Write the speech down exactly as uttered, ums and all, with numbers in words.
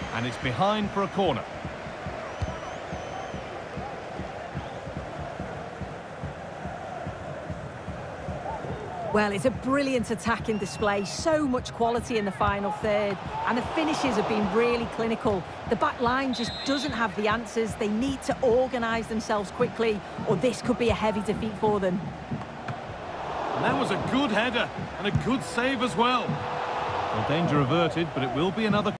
And it's behind for a corner. Well, it's a brilliant attacking display, so much quality in the final third, and the finishes have been really clinical. The back line just doesn't have the answers. They need to organise themselves quickly, or this could be a heavy defeat for them. And that was a good header, and a good save as well. Well, danger averted, but it will be another